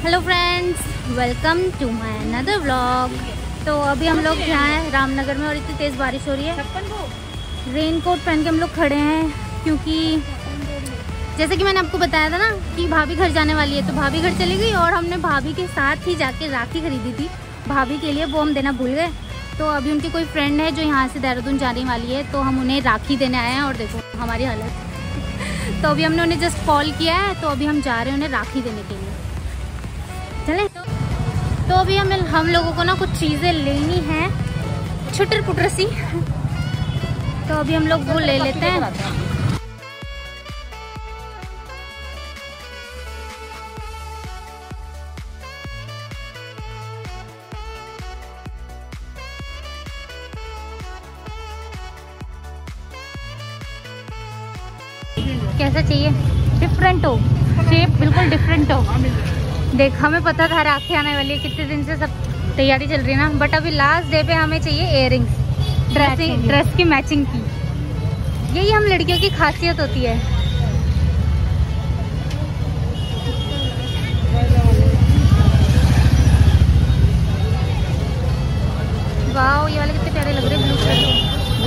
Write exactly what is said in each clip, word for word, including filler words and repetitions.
Hello friends, welcome to my another vlog. तो अभी हम लोग यहाँ हैं रामनगर में और इतनी तेज़ बारिश हो रही है। रेन कोट पहन के हम लोग खड़े हैं क्योंकि जैसे कि मैंने आपको बताया था ना कि भाभी घर जाने वाली है, तो भाभी घर चली गई और हमने भाभी के साथ ही जाके राखी खरीदी थी भाभी के लिए, वो हम देना भूल गए। तो अभी उनकी कोई फ्रेंड है जो यहाँ से देहरादून जाने वाली है, तो हम उन्हें राखी देने आए हैं और देखो हमारी हालत। तो अभी हमने उन्हें जस्ट कॉल किया है, तो अभी हम जा रहे हैं उन्हें राखी देने के लिए। चले तो, तो अभी हमें हम लोगों को ना कुछ चीज़ें लेनी है छुटर पुटर सी, तो अभी हम लोग वो ले लेते हैं। कैसा चाहिए? डिफरेंट हो, शेप बिल्कुल डिफरेंट हो। देख, हमें पता था राखी आने वाली है, कितने दिन से सब तैयारी चल रही है ना, बट अभी लास्ट डे पे हमें चाहिए इयररिंग्स ड्रेस ड्रेस की मैचिंग की। यही हम लड़कियों की खासियत होती है। वाओ, ये वाले कितने प्यारे लग रहे हैं, ब्लू कलर के।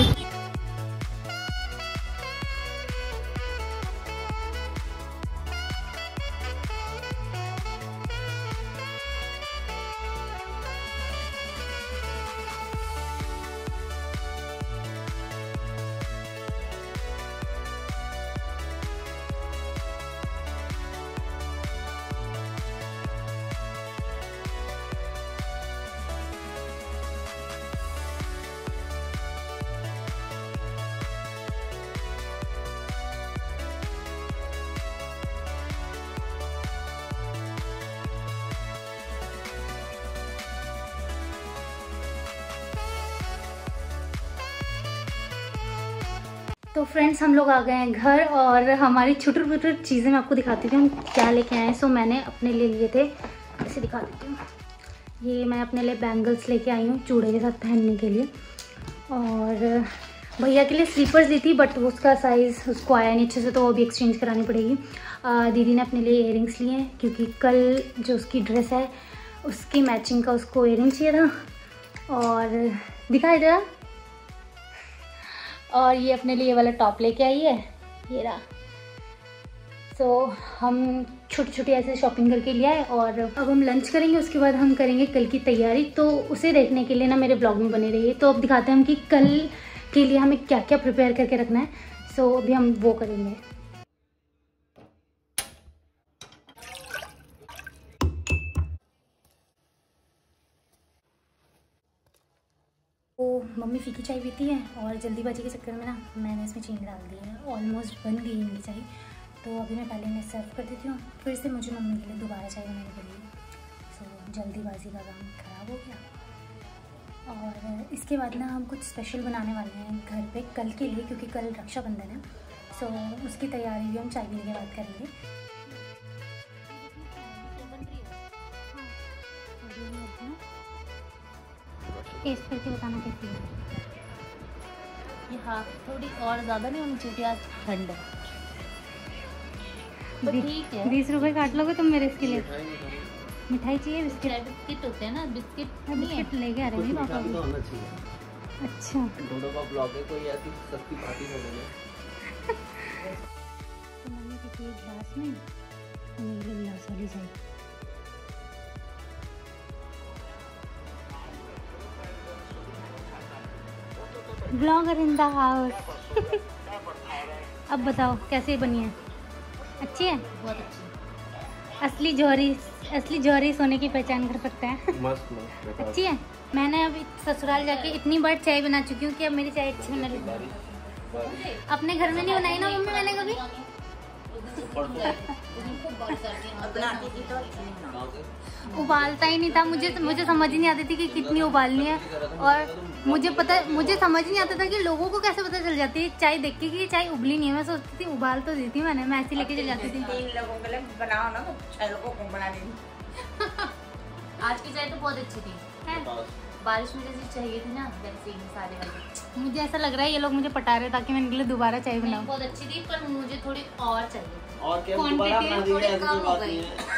तो फ्रेंड्स, हम लोग आ गए हैं घर और हमारी छुटर पुटर चीज़ें मैं आपको दिखाती हूँ हम क्या लेके आए हैं। सो मैंने अपने लिए लिए थे, ऐसे दिखा देती हूँ। ये मैं अपने लिए बैंगल्स लेके आई हूँ चूड़े के साथ पहनने के लिए, और भैया के लिए स्लीपर्स दी थी बट उसका साइज़ उसको आया नहीं अच्छे से, तो वो भी एक्सचेंज करानी पड़ेगी। दीदी ने अपने लिए इयररिंग्स लिए हैं क्योंकि कल जो उसकी ड्रेस है उसकी मैचिंग का उसको इयररिंग चाहिए था। और दिखाई दे रहा, और ये अपने लिए वाला टॉप लेके आई है, ये रहा। सो so, हम छोटी छोटी ऐसे शॉपिंग करके लिया है और अब हम लंच करेंगे, उसके बाद हम करेंगे कल की तैयारी। तो उसे देखने के लिए ना मेरे ब्लॉग में बने रहिए। तो अब दिखाते हैं हम कि कल के लिए हमें क्या क्या प्रिपेयर करके रखना है। सो so, अभी हम वो करेंगे। तो मम्मी फीकी चाय पीती है और जल्दीबाजी के चक्कर में ना मैंने इसमें चीनी डाल दी है। ऑलमोस्ट बन गई मेरी चाय, तो अभी मैं पहले इन्हें सर्व कर देती हूँ, फिर से मुझे मम्मी के लिए दोबारा चाय बनानी पड़ेगी। सो जल्दीबाजी का काम ख़राब हो गया। और इसके बाद ना हम कुछ स्पेशल बनाने वाले हैं घर पे कल के लिए, क्योंकि कल रक्षाबंधन है। सो उसकी तैयारी भी हम चाय पीने के बाद करेंगे। टेस्ट करके बताना कैसी है। ये हाँ, थोड़ी और ज़्यादा नहीं होनी चाहिए, आज ठंड है तो ठीक है। बीस रुपए काट लोगे तुम मेरे इसके लिए? मिठाई चाहिए? बिस्किट बिस्किट होते हैं ना, बिस्किट बिस्किट लेके आ रहे हैं पापा भी। अच्छा, दोनों का ब्लॉग है, कोई ऐसी सस्ती पार्टी हो गई। तो मम्मी की एक ग्लास में मेरे गिलास वाली चाय। Blogger in the house. अब बताओ कैसे बनी है? अच्छी है? बहुत अच्छी। असली जौहरी असली जौहरी सोने की पहचान कर सकते हैं। मस्त मस्त अच्छी है। मैंने अभी ससुराल जाके इतनी बार चाय बना चुकी हूँ कि अब मेरी चाय अच्छी बनने लगी। अपने घर में नहीं बनाई ना मम्मी मैंने कभी। उबालता ही नहीं था, मुझे मुझे समझ ही नहीं आती थी कि कितनी उबालनी है, और मुझे पता मुझे समझ नहीं आता था कि लोगों को कैसे पता चल जाती है चाय देख के कि चाय उबली नहीं है। मैं सोचती थी उबाल तो दी थी मैंने, मैं ऐसी लेके चल जाती थी। तीन लोगों के लिए बनाओ ना, तो छह लोगों को बना देंगे। आज की चाय तो बहुत अच्छी थी, है? बारिश में जैसी चाहिए थी ना वैसे ही सारे वाले। मुझे ऐसा लग रहा है ये लोग मुझे पटा रहे ताकि मैं इनके लिए दोबारा चाय बनाऊं। बहुत अच्छी थी पर मुझे थोड़ी और चाहिए, और क्या दोबारा बना दी है, ऐसी कोई बात नहीं है।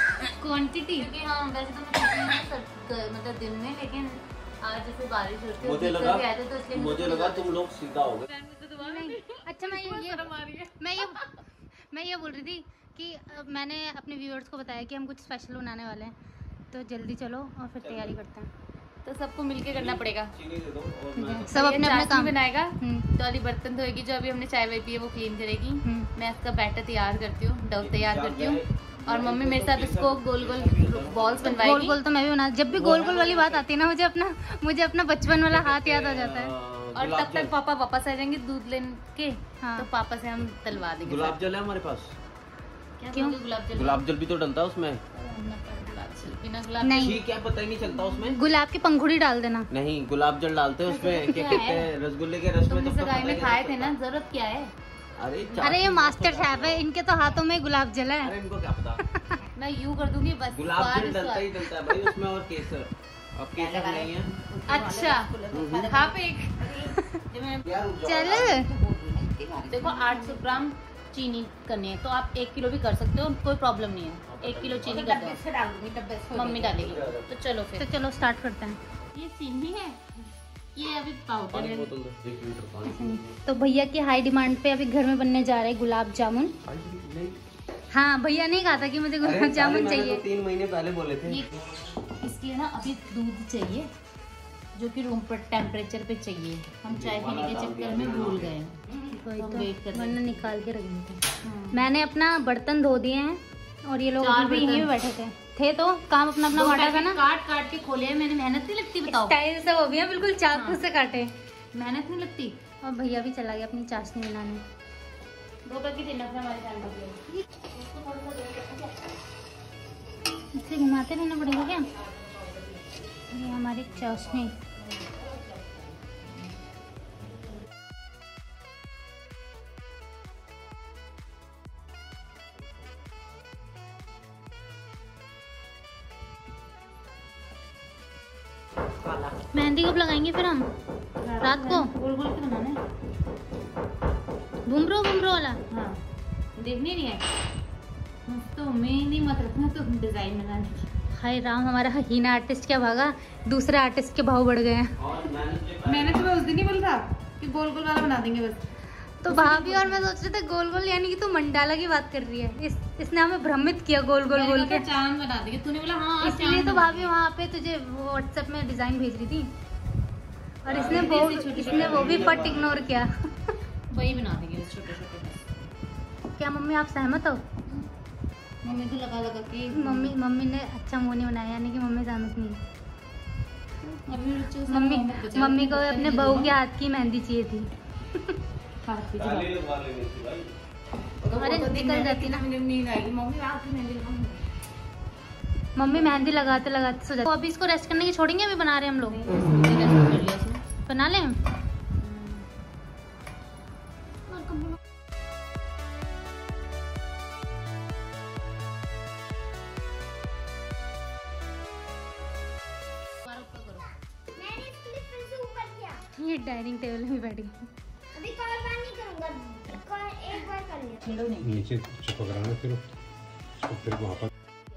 क्वांटिटी। क्योंकि हाँ वैसे तो मैं करती हूँ सब मतलब दिन में, लेकिन आज जैसे बारिश होती है मुझे लगा तो इसलिए मुझे लगा तुम लोग सीधा हो गए। अच्छा मैं ये मैं ये मैं ये बोल रही थी कि अ, मैंने अपने व्यूअर्स को बताया कि हम कुछ स्पेशल बनाने वाले हैं, तो जल्दी चलो और फिर तैयारी करते हैं। तो सबको मिलके करना पड़ेगा। चीनी दे दो और ठीक है, मैं सब अपने अपने काम बनाएगा। हम्म, तो वाली बर्तन धोएगी, जो अभी हमने चाय वाय पी है वो क्लीन करेगी। हम्म। मैं इसका बैटर तैयार करती हूँ, डो तैयार करती हूँ, और मम्मी मेरे साथ इसको गोल गोल बॉल्स गोल बनवाएगी। गोल तो मैं भी बना, जब भी गोल गोल वाली बात आती है ना मुझे अपना मुझे अपना बचपन वाला हाथ याद आ जाता है। और तब तक पापा वापस आ जाएंगे दूध लेके। हाँ। तो पापा से हम तलवा देंगे। गुलाब जल है हमारे पास। क्या क्यों? बोलोगे? गुलाब जल। गुलाब जल भी तो डलता है उसमें। गुलाब जल, बिना गुलाब नहीं। ठीक, क्या पता ही नहीं चलता उसमें। गुलाब की पंखुड़ी डाल देना। नहीं, गुलाब जल डालते हैं उसमें। क्या कहते हैं, रसगुल्ले के रस में तुमने तो सगाई में पता खाए ही थे ना, नहीं जरूरत क्या है? चलता। अरे अरे ये मास्टर शेफ है, इनके तो हाथों में गुलाब जल है। अरे इनको क्या पता। मैं यूं कर दूंगी बस। गुलाब स्वाद जल ही डलता स्वाद। ही डलता है भाई उसमें, और केसर। और केसर नहीं है। अच्छा खा पे एक। यार रुक जाओ चल यार। देखो आठ सौ ग्राम चीनी करनी है, तो आप एक किलो भी कर सकते हो, कोई प्रॉब्लम नहीं है। एक किलो चीनी कर दो, मम्मी डालेगी। तो चलो तो फिर चलो स्टार्ट करते हैं। ये चीनी है, ये अभी पाउडर पानी है। बोतल दो, एक लीटर पानी। तो भैया की हाई डिमांड पे अभी घर में बनने जा रहे हैं गुलाब जामुन। नहीं। हाँ भैया नहीं कहा था कि मुझे अरे गुलाब पहले जामुन मैंने चाहिए। तो तीन महीने पहले बोले थे। ये इसके ना अभी दूध चाहिए, जो कि रूम पर टेम्परेचर पे चाहिए। हम चाय पीने के चक्कर में भूल गए, वही हम तो, वेट कर रहे वरना हैं। निकाल के रख देते। मैंने अपना बर्तन धो दिए हैं और ये लोग चार अभी भी यहीं पे बर्तन। बैठे थे थे तो काम अपना अपना दो बांटा था पैकेट ना। काट काट के खोले हैं मैंने, मेहनत नहीं लगती बताओ? स्टाइल से वो भी है, बिल्कुल चाकू हाँ। से काटे। मेहनत नहीं लगती। और भैया भी चला गया अपनी चाशनी बनाने। दो पैकेट इनफ है हमारे फैमिली के लिए। इसे घुमाते रहना पड़ेगा क्या? ये हमारी चाशनी। मेहंदी कब लगाएंगे फिर हम? रात को? गोल गोल के बनाने। घुमरो घुमरो वाला। हाँ देखने नहीं है तो मेहंदी मत रखना, तो डिजाइन बनाने की। हाय राम, हमारा हीना आर्टिस्ट क्या भागा, दूसरे आर्टिस्ट के भाव बढ़ गए हैं। और मैंने मैंने तो उस दिन ही बोला था कि गोल गोल वाला बना देंगे बस। तो भाभी और मैं सोच रहे थे गोल गोल, यानी कि तू मंडाला की बात कर रही है। इस इसने हमें भ्रमित किया गोल गोल बोल के। चांद बना देंगे, तूने बोला हाँ आज इसलिए चांद तो बना भाभी वहाँ पे तुझे व्हाट्सएप में डिजाइन भेज रही थी, और इसने हाँ, वो ऐसे छोटे इसने वो भी पट इग्नोर किया। देंगे। वही बना देंगे बस छोटे छोटे बस। क्या मम्मी आप सहमत हो? मम्मी तो लगा लगा के मम्मी मम्मी ने अच्छा मुंह नहीं बनाया, यानी कि मम्मी सहमत नहीं है। अभी बच्चों से मम्मी मोहब्बत बचा मम्मी के को बच्चा अपने नहीं बहू दूंगा। के हाथ की मेहंदी चाहिए थी। हाथ की पहले जगह। लगवा लेनी थी भाई। तो अरे वो तो दिन निकल में जाती ना। कितना मिनट नींद आएगी, मम्मी रात की मेहंदी लगाऊंगी। मम्मी मेहंदी लगाते लगाते सो जाती। तो अभी इसको रेस्ट करने की छोड़ेंगे, अभी बना रहे हैं हम लोग। कर लिया इसने। बना लें? मैंने इसके लिए फिर से ऊपर किया। ये डाइनिंग टेबल में बैठ गई। अभी कई बार नहीं करूंगा, कई- एक बार कर लिया। छेड़ो नहीं। नीचे चिपक रहा है फिर उसको फिर वहाँ पर।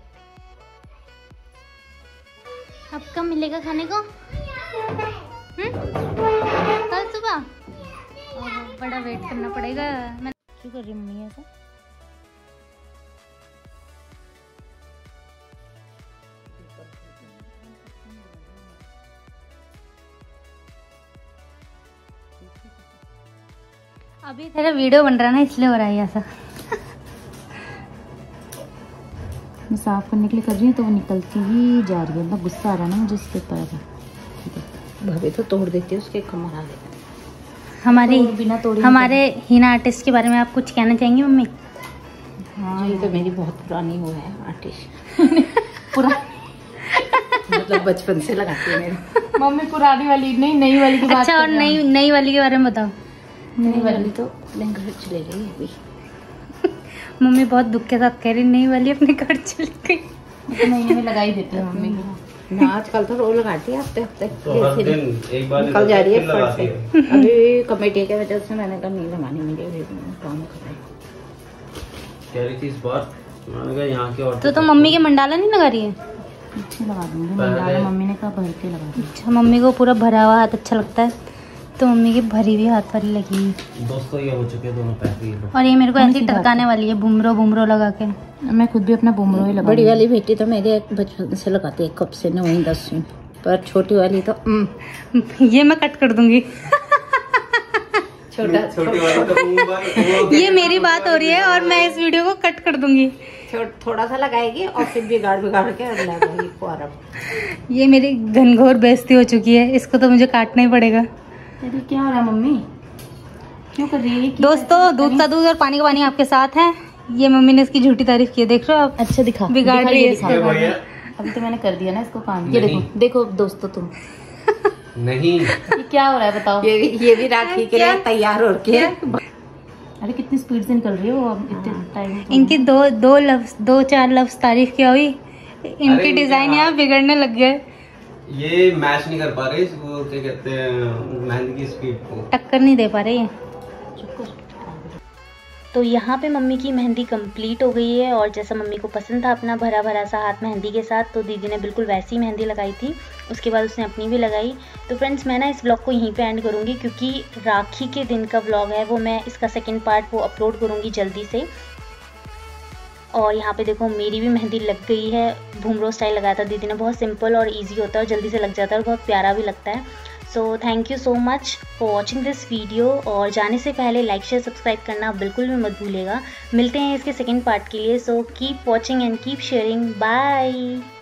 अब कब मिलेगा खाने को? हम्म? कल सुबह? ओह, बड़ा वेट करना पड़ेगा। मैं क्यों कर रही हूँ मम्मी ऐसा? अभी तेरा वीडियो बन रहा है ना, इसलिए हो रहा है ऐसा। मैं साफ करने के लिए कर रही हूँ तो वो निकलती ही जा रही है। मतलब गुस्सा आ रहा है ना मुझे इसके ऊपर। ठीक है भाभी तो तोड़ देती है उसके, कमर आ गए हमारी तोड़ बिना तोड़े हमारे हीना आर्टिस्ट के बारे में आप कुछ कहना चाहेंगी मम्मी? हाँ ये तो मेरी बहुत पुरानी वो है आर्टिस्ट। पुरानी मतलब बचपन से लगाती है मेरे। मम्मी पुरानी वाली नहीं, नई वाली की बात अच्छा, और कर रहे हैं नई नई वाली के बारे में बताओ। हम। नई वाली तो लहंगा घर चले गई अभी। मम्मी बहुत दुख के साथ कह रही नई वाली अपने घर चली गई। तो महीने में लगा ही देती है मम्मी ना, आजकल तो रोज लगाती है हफ्ते हफ्ते। तो हर दिन एक बार निकल जा रही है फिर फट लगाती से। है। अभी कमेटी के वजह से मैंने कहा नहीं लगानी, मुझे काम कर रही है। कह रही थी इस बार मैंने कहा यहाँ के और तो तो मम्मी के मंडाला नहीं लगा रही है? अच्छी लगा दूंगी मंडाला, मम्मी ने कहा भर के लगा दूंगी। अच्छा, मम्मी को पूरा भरा हुआ हाथ अच्छा लगता है, तो मम्मी की भरी हुई हाथ वाली लगी हुई। दोस्तों ये हो चुके हैं दोनों पैसे ये लो। और ये मेरे को ऐसी टरकाने वाली है, बुमरो बुमरो लगा के। मैं खुद भी अपना बुमरो ही लगा। बड़ी वाली बेटी तो मेरे बचपन से लगाती है, कब से नौवीं दसवीं, पर छोटी वाली तो ये मैं कट कर दूंगी। छोटा छोटी वाली तो मुंह पर- ये मेरी बात हो रही है और मैं इस वीडियो को कट कर दूंगी। थोड़ा सा लगाएगी और फिर बिगाड़ बिगाड़ के लगाएगी फुआरा। ये मेरी घनघोर बेइज्जती हो चुकी है, इसको तो मुझे काटना ही पड़ेगा। अरे क्या हो रहा है मम्मी, क्यों कर रही है? दोस्तों दूध का दूध और पानी का पानी आपके साथ है। ये मम्मी ने इसकी झूठी तारीफ की है, देख रहे हो आप? अच्छा दिखा, बिगाड़ दिखा, रही ये है दिखा। इसको। भैया अभी तो मैंने कर दिया ना इसको काम। ये नहीं। देखो देखो दोस्तों तुम, नहीं ये क्या हो रहा है बताओ? ये भी ये भी राखी के लिए तैयार हो के। अरे कितनी स्पीड से निकल रही हो अब इतने टाइम। इनकी दो दो लफ्ज दो चार लफ्ज तारीफ क्या हुई, इनकी अरे डिजाइन यहाँ बिगड़ने लग गए। ये मैच नहीं कर पा रहे इसको, क्या कहते हैं, मेहंदी की स्पीड को टक्कर नहीं दे पा रही है। तो यहाँ पे मम्मी की मेहंदी कंप्लीट हो गई है और जैसा मम्मी को पसंद था अपना भरा भरा सा हाथ मेहंदी के साथ, तो दीदी ने बिल्कुल वैसी मेहंदी लगाई थी। उसके बाद उसने अपनी भी लगाई। तो फ्रेंड्स मैं ना इस व्लॉग को यहीं पे एंड करूँगी, क्योंकि राखी के दिन का व्लॉग है वो, मैं इसका सेकंड पार्ट वो अपलोड करूँगी जल्दी से। और यहाँ पे देखो मेरी भी मेहंदी लग गई है, घुमरो स्टाइल लगाया था दीदी ने, बहुत सिंपल और ईजी होता है और जल्दी से लग जाता है और बहुत प्यारा भी लगता है। So thank you so much for watching this video. और जाने से पहले लाइक शेयर सब्सक्राइब करना बिल्कुल भी मत भूलिएगा। मिलते हैं इसके सेकंड पार्ट के लिए। So keep watching and keep sharing. Bye.